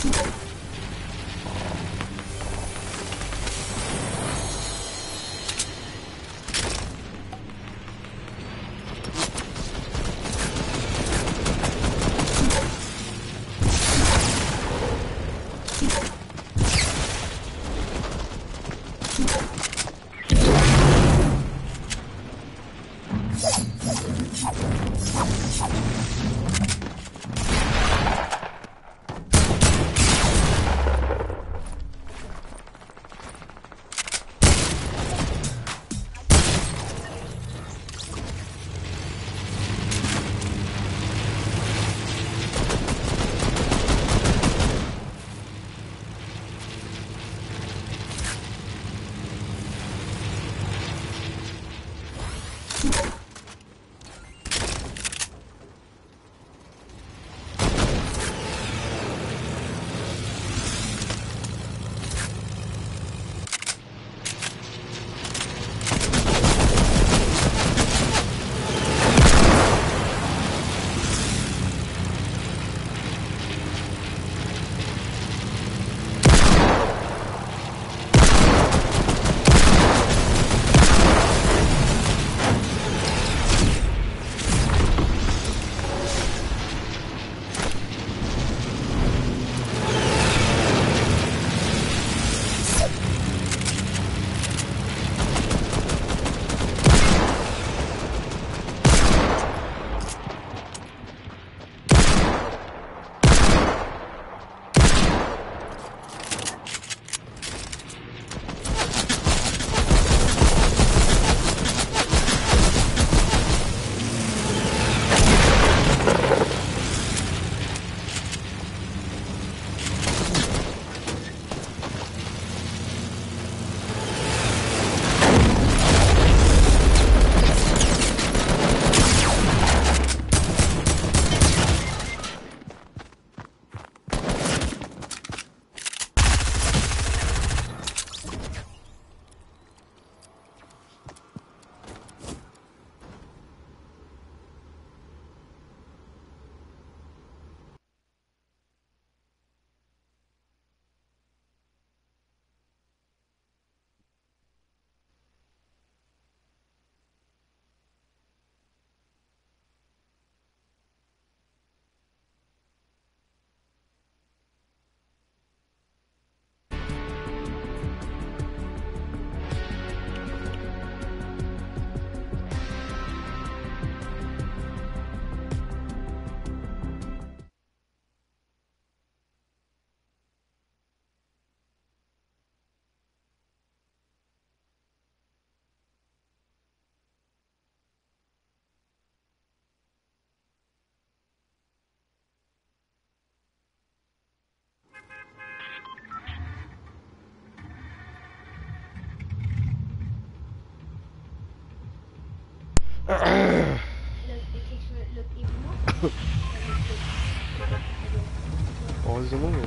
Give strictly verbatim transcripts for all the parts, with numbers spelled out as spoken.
What was the movie?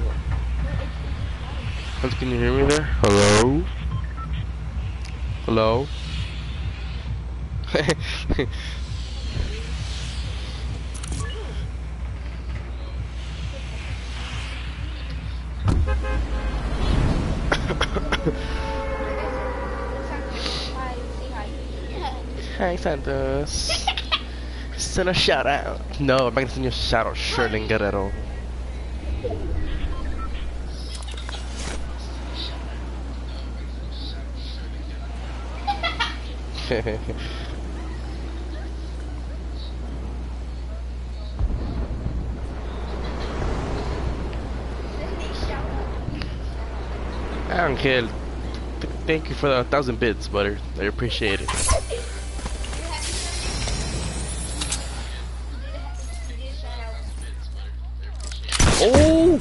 Can you hear me there? Hello? Hello? Hi, Santos. Send a shout out. No, I'm not gonna send you a shout out. Sherling Guerrero. I don't care. Th thank you for the thousand bits, butter. I appreciate it. Oh!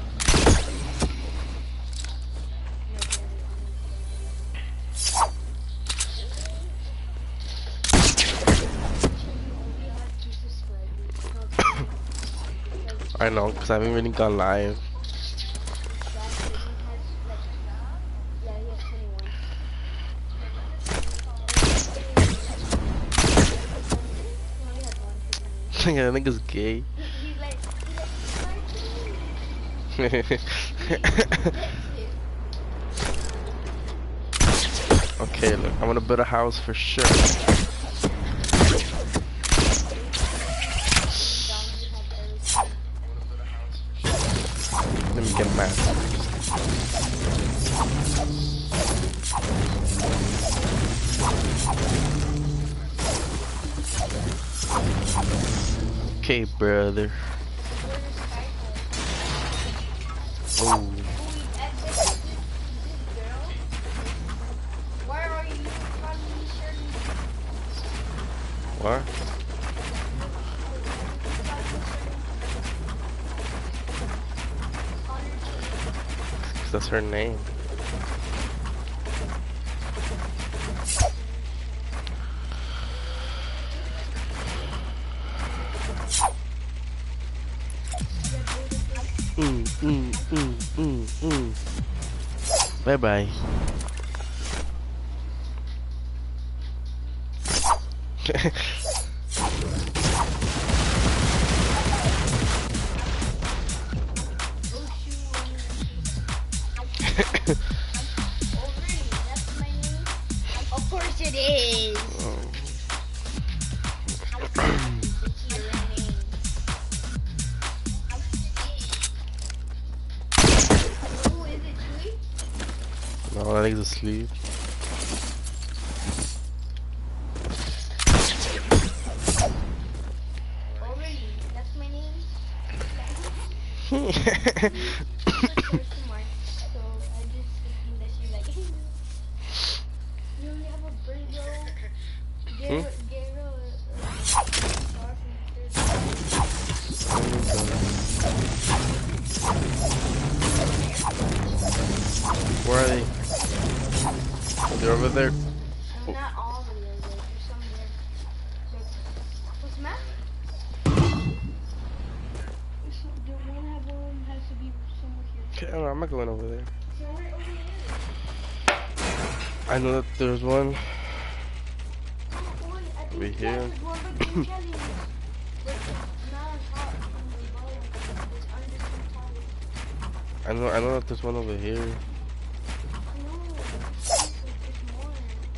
I know, because I haven't really gone live. Yeah, I think it's gay. Okay, look, I'm gonna build a house for sure. Let me get mad. Okay, brother. Oh. What? That's her name. Mm, mm, mm, mm, mm. Bye bye. Of course it is. No, I think it's asleep. Already, that's my name. It's a question mark, so I just assumed that she's like, you only have a Virgo, Garo, Garo, uh, star from Where are they? They're over there. I'm not all the way over there. There's some there. What's the map? The one have one has to be somewhere here. Okay, I'm not going over there. Somewhere over here. I know that there's one Oh, boy, I think over here. there's one, but they're jelly. But it's not on top, on the bottom. It's under some tower. I know. I know that there's one over here. I know. There's more.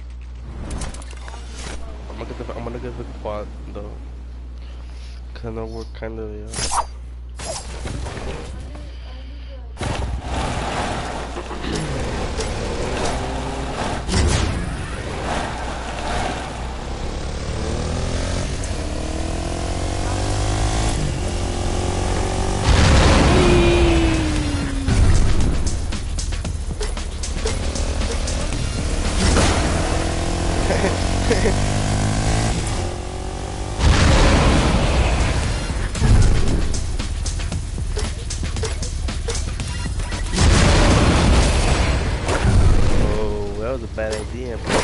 I'm gonna get the. I'm gonna get the quad though. Cause I know we're kind of. Yeah. Oh, that was a bad idea, bro.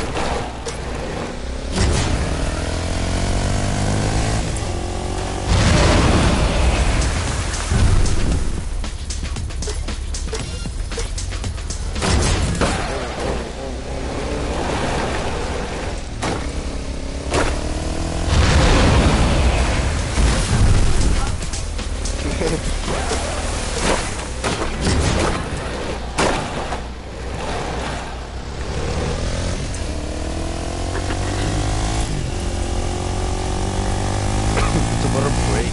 It's about a break.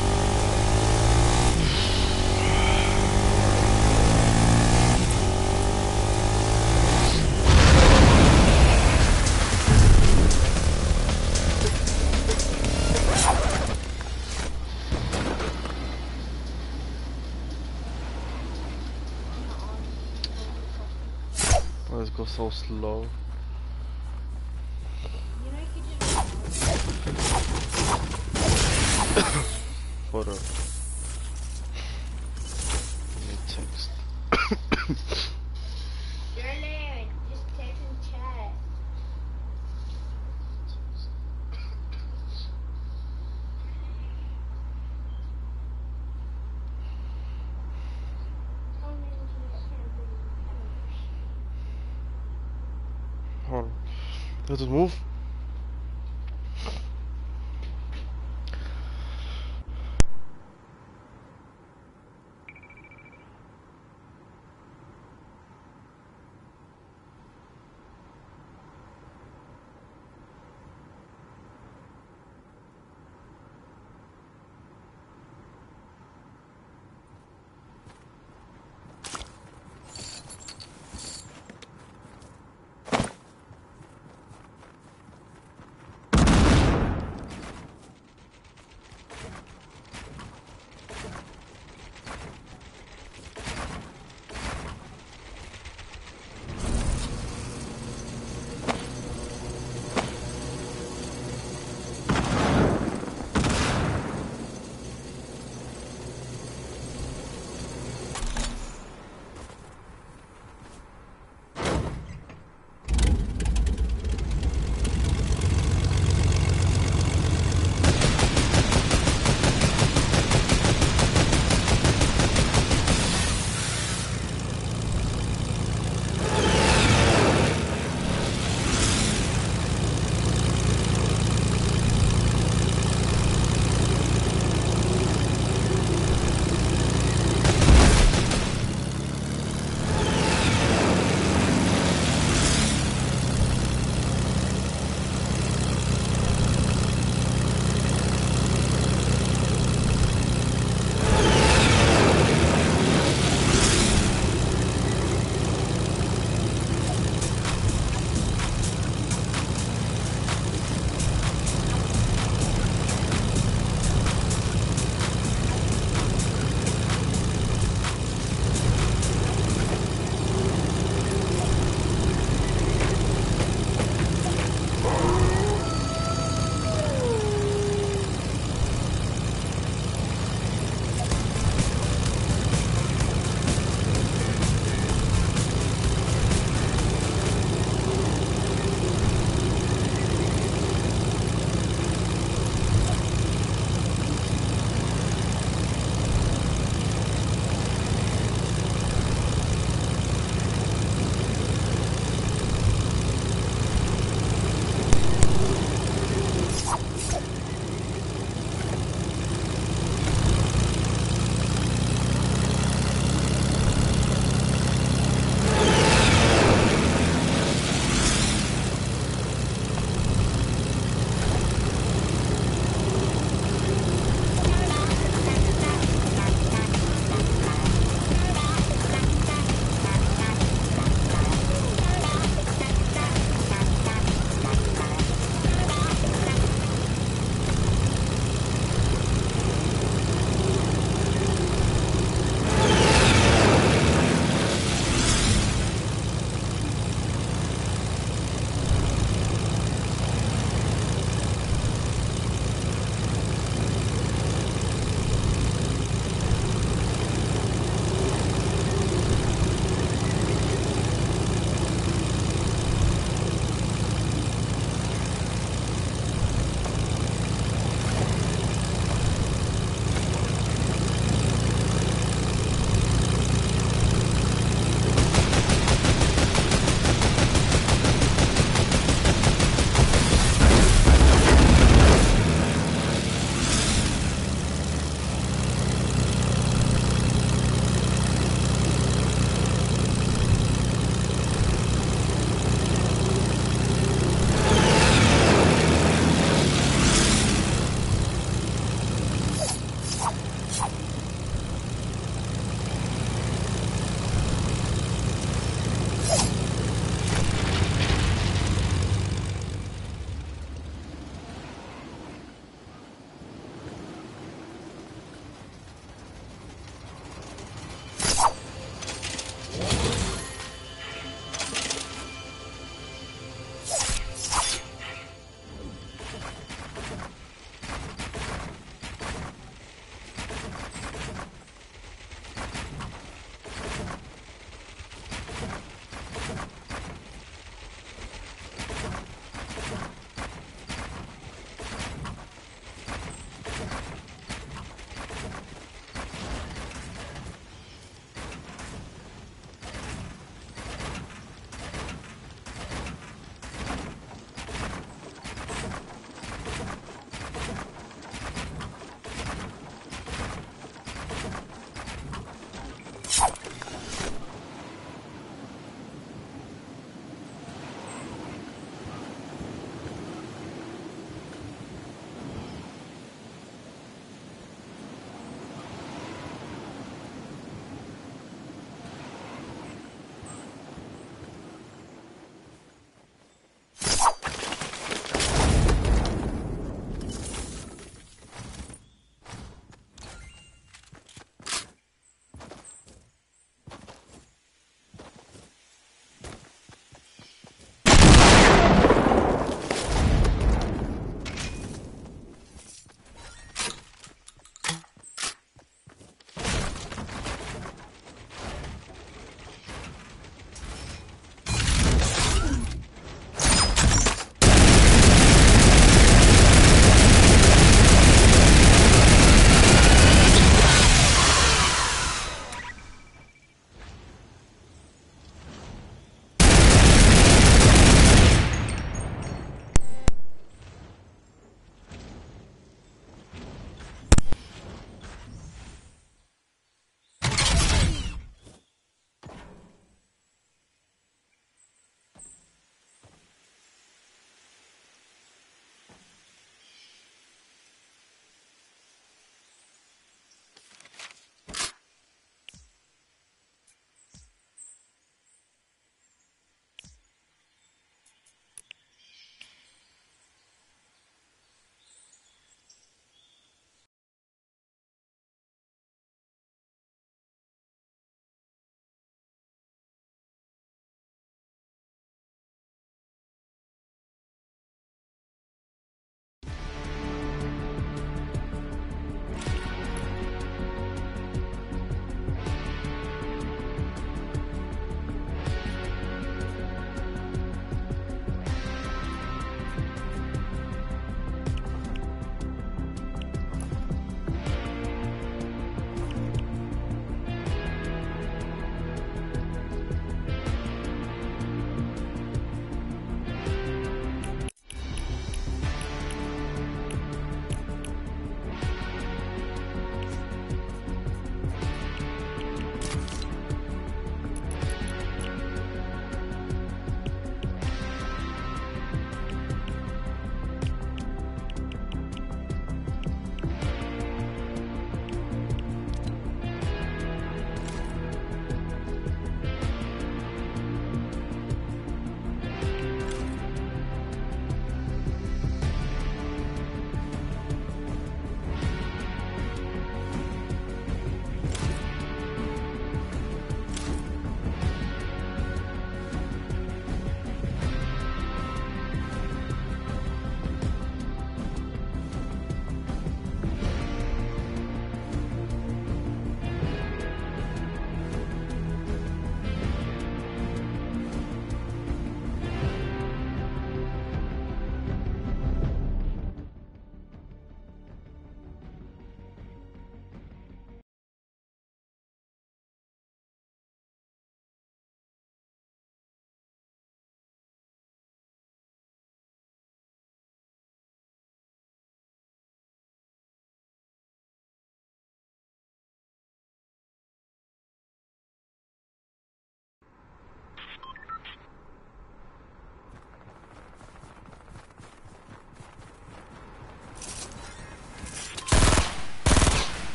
Let's go so slow. You know, you could just. Hold up. Let me text. Darling, just text and chat. Hold on. Let's just move.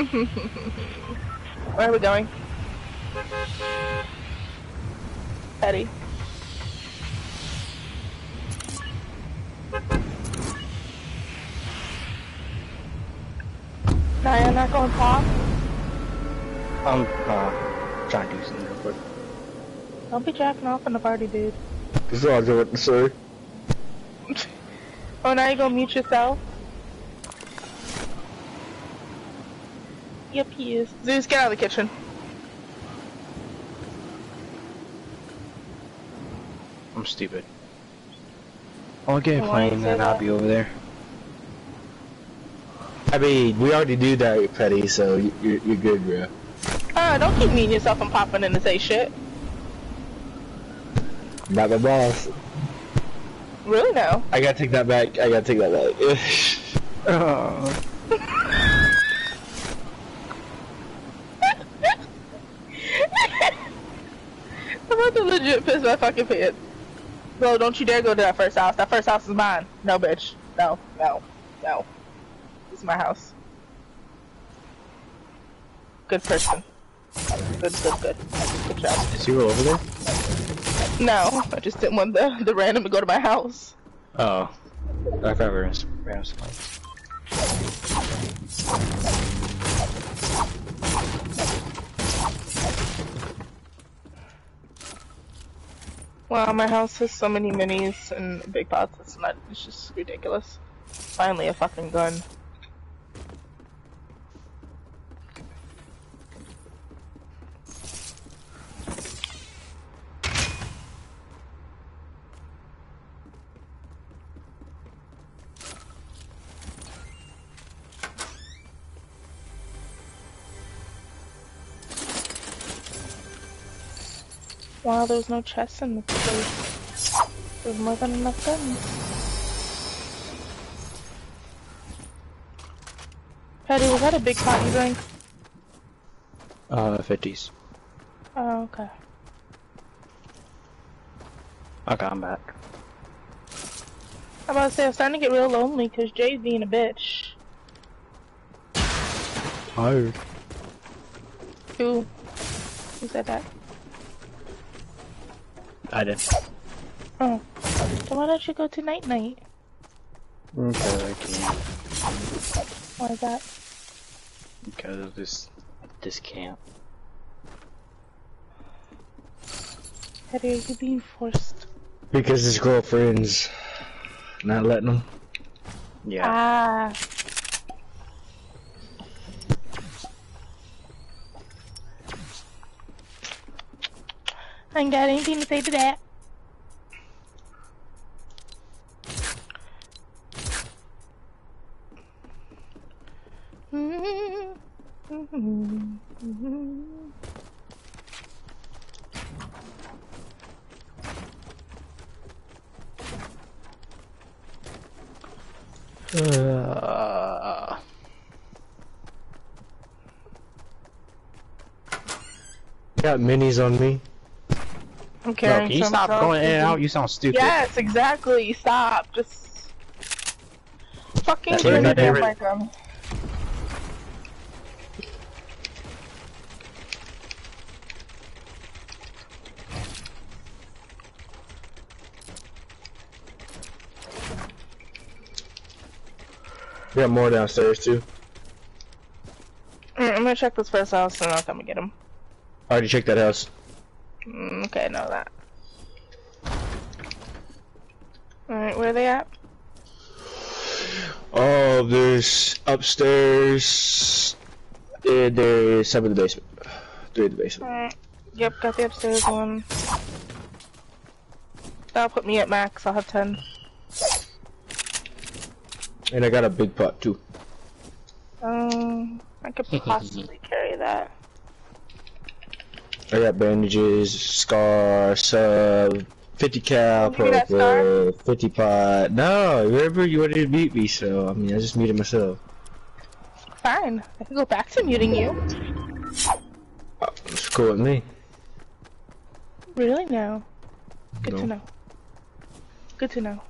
Where are we going? Petty. Now you're not going to pop? I'm uh, trying to do something real quick. Don't be jacking off in the party, dude. That's all I got to say. Oh, now you gonna mute yourself? Yep, he is. Zeus, get out of the kitchen. I'm stupid. I'll get a Why plane you and say then I'll that? be over there. I mean, we already do that, Petty, so you- you're, you're good, bro. Ah, don't keep muting yourself and popping in to say shit. Not the boss. Really now? I gotta take that back. I gotta take that back. Uh, I'm about to legit piss my fucking pants. Bro, don't you dare go to that first house. That first house is mine. No, bitch. No, no, no. This is my house. Good person. Good, good, good. Good job. is you over there? No, I just didn't want the, the random to go to my house. Oh. I thought we were in some random spot. Wow, my house has so many minis and big pots. It's not. It's just ridiculous. Finally, a fucking gun. Wow, there's no chests in this place. There's more than enough guns. Patty, was that a big pot you drank? Uh, fifties. Oh, okay. Okay, I'm back. I'm about to say, I'm starting to get real lonely because Jay's being a bitch. Tired. Who? Who said that? I did. Oh. So why don't you go to night night? Because I can't. Why is that? Because of this, this camp. Patty, are you being forced? Because his girlfriend's not letting him. Yeah. Ah. I ain't got anything to say to that. Uh, Got minis on me. I'm Bro, carrying can you some stop stuff. going in and out? You sound stupid. Yes, exactly. Stop. Just fucking That's turn right, your damn David. mic on. We got more downstairs too. Mm, I'm gonna check this first house and I'll come and get him. I already checked that house. Mm, okay, know that. Alright, where are they at? Oh, there's upstairs. And there's some in the basement. Three in the basement. Alright. Yep, got the upstairs one. That'll put me at max, I'll have ten. And I got a big pot too. Um, I could possibly carry that. I got bandages, scar, sub, fifty cal, Give me that purple, fifty pot. No, remember you wanted to mute me, so I mean I just muted myself. Fine, I can go back to muting you. Uh, It's cool with me. Really now? Good No. to know. Good to know.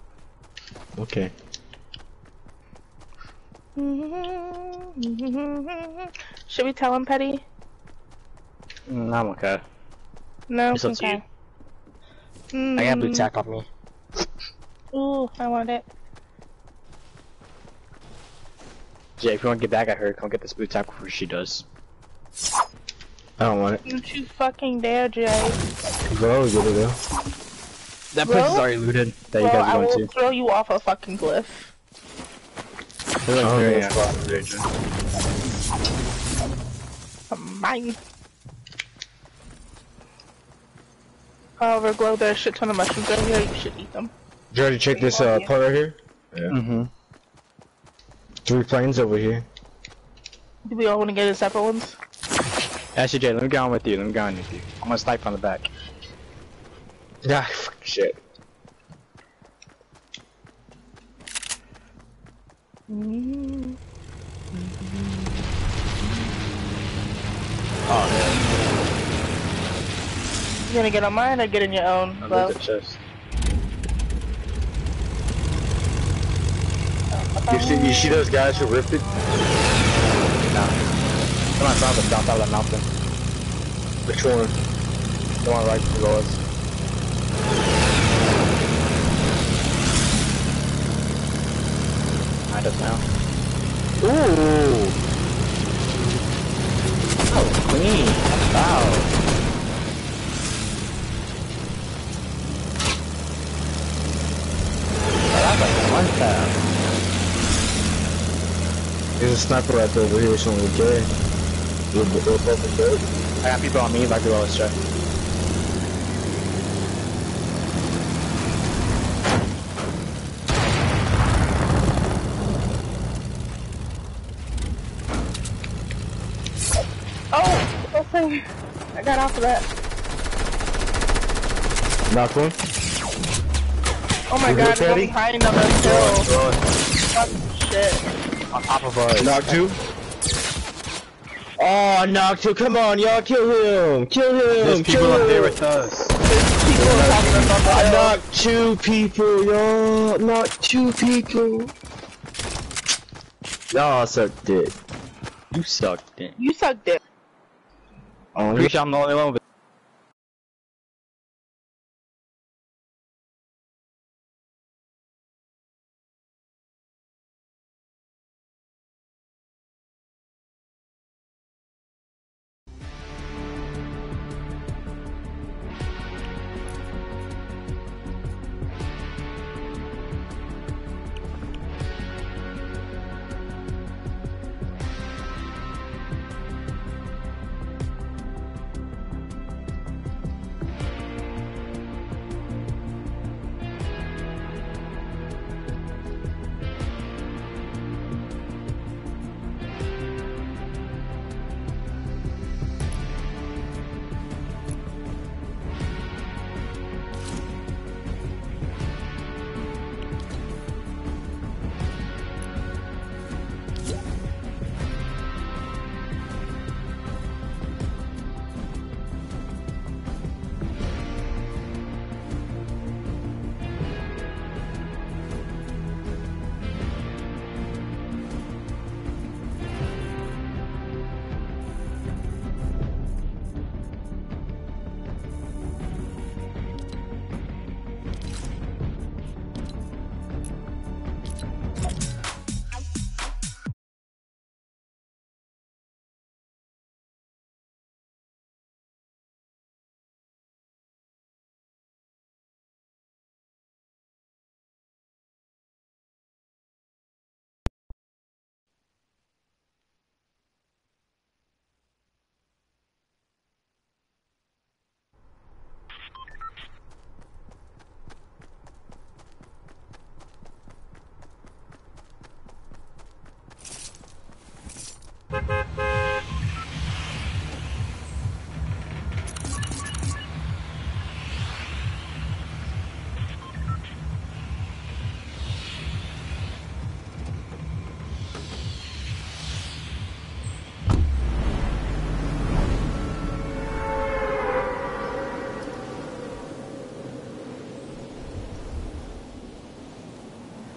Okay. Should we tell him, Petty? Mm, I'm okay. No? It's up to you. Okay. Mm. I got blue tack off me. Ooh, I want it. Jay, if you want to get back at her, come get this blue tack before she does. I don't want it. Don't you fucking dare, Jay. Bro, get it though. That Bro? place is already looted. That you Bro, guys I are will going to. throw you off a fucking cliff. They're like Oh, very yeah. far over there, Jay. Mine. However, Glow, there's a shit ton of mushrooms over here. You should eat them. Did you already check this uh, part right here? Yeah. Mm-hmm. Three planes over here. Do we all want to get in separate ones? Actually, Jay, let me get on with you. Let me get on with you. I'm gonna snipe on the back. Ah, fuck shit. Mm. Oh, You gonna get on mine or get in your own, yeah. I Glow? looked at chest. You see, you see those guys who ripped it? No. Come on, sound the jump out of that mountain. Which one? The one right below us. Behind us now. Ooh! Oh, clean. Wow. Oh, that's like one tap. There's a sniper right over here, so we're dead. We're we're both dead. I got people on me like below us, Jay. Oh! Oh, thing. I got off of that. Knock one. Oh my You god, good, they're Teddy? behind on us hill. Throw it Fucking shit. on top of us. Knock two. Oh, knock two. Come on, y'all. Kill him. Kill him. There's kill people him. up there with us. People are talking about the I hill. knocked two people, y'all. Knocked two people. Y'all suck dick. You suck, damn. You suck dick. Oh, Pretty sure I'm the only one with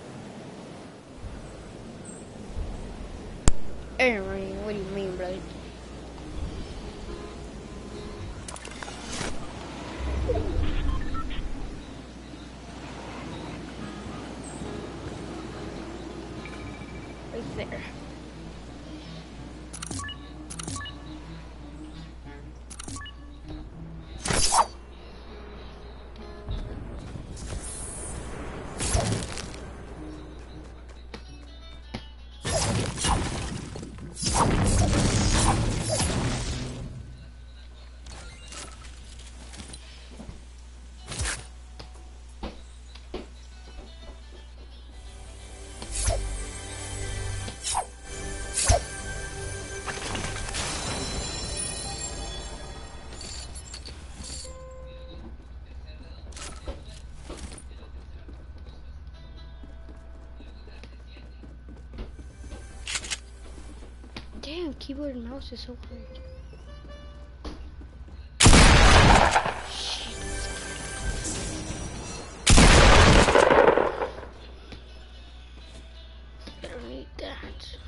Hey, Rain, what do you mean, brother? keyboard and mouse is so hard. I don't need that.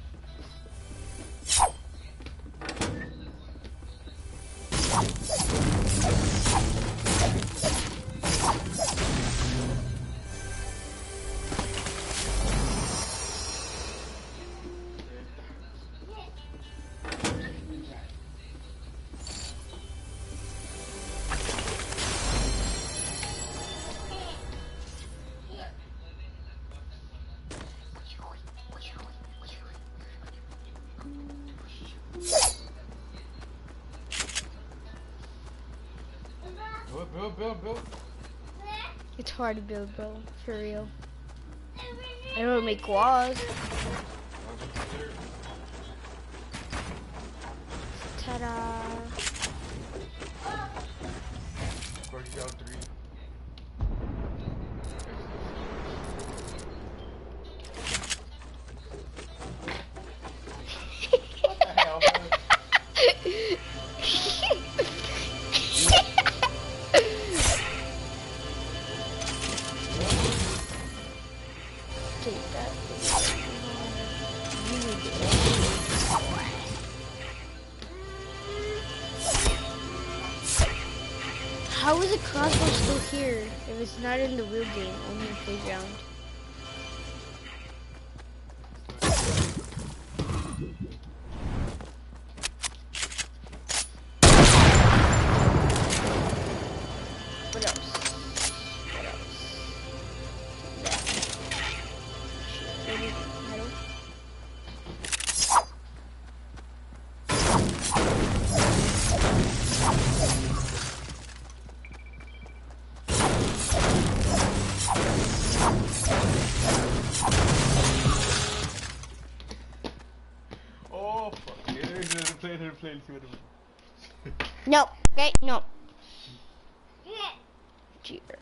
Build, build, build, build. It's hard to build, bro. For real. I don't make walls. Ta-da. Where you go, three. What the hell, man? Take that. How is a crossbow still here if it's not in the real game, only in Playground? What else? What else? Yeah. Maybe metal? Oh, fuck. Yeah, let him play, let him play, let's see what it is. No. Okay, no. Cheater.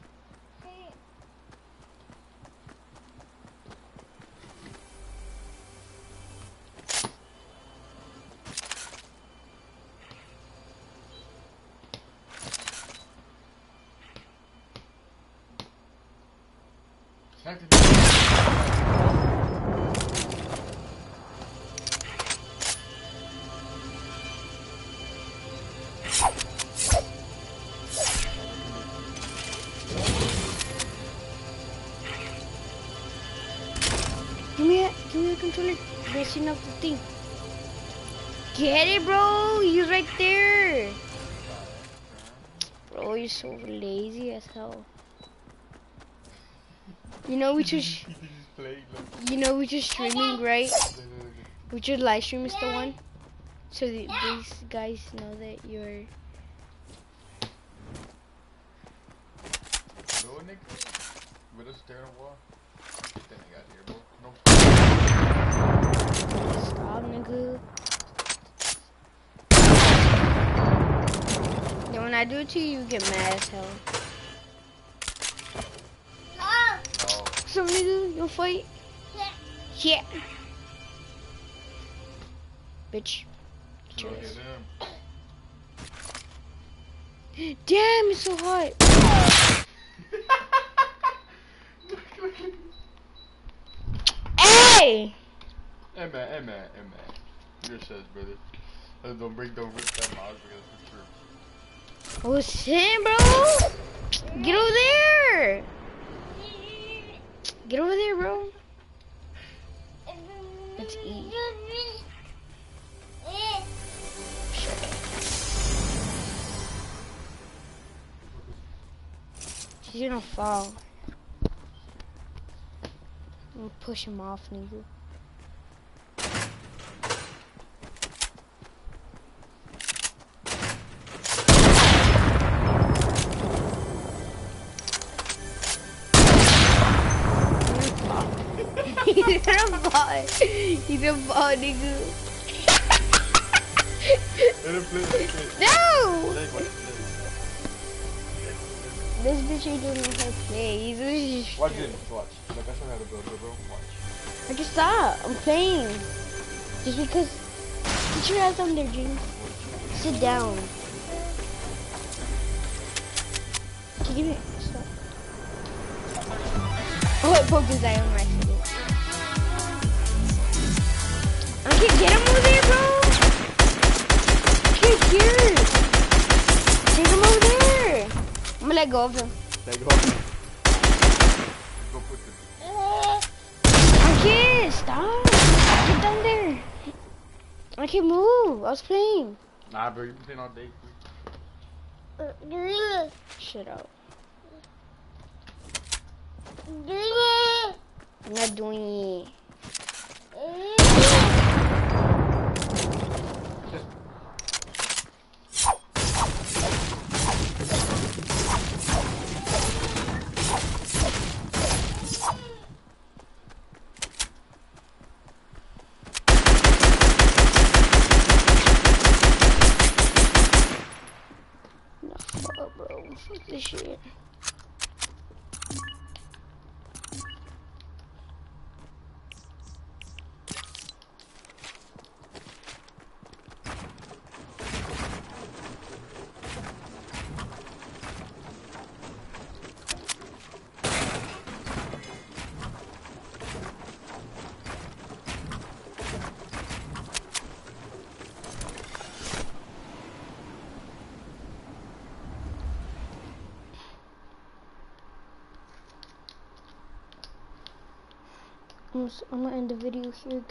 Give me a, give me a controller. Messing up the thing. Get it, bro. He's right there. Bro, you're so lazy as hell. You know we just, you know we just streaming, right? We just live stream is the one, so the, these guys know that you're. Go, Nick. With us staring at the wall. Get that nigga out here, bro. No. Stop, nigga. Then when I do it to you, you get mad as hell. No. So nigga, you'll fight? Yeah. Bitch. Get your Look ass. at him. Damn, it's so hot. Hey! Hey man, hey man, hey man. Your says, brother. Uh, Don't break, don't rip that mouse because it's true. Oh shit, bro! Get over there! Get over there, bro. Let's eat. She's gonna fall. I'm gonna push him off, nigga. He's gonna fall. He's gonna fall, nigga. Let him play, let him play. No! Play, play, play. This bitch ain't doing no how to play. He's just. Watch it, watch. Like I show you how to build, bro, bro. Watch. I just stop. I'm playing. Just because Sit your ass down there, James. Sit down. Okay, give me. Stop. Oh, I poked his eye on my accident. Okay, get him over there, bro. Okay, here. Take him over there. I'm gonna let go of him. Let go. Go put the. Okay, stop. Get down there. I can't move. I was playing. Nah, bro, you been playing all day. Shut up. I'm not doing it. No, bro. Fuck this shit. I'm, I'm gonna end the video here.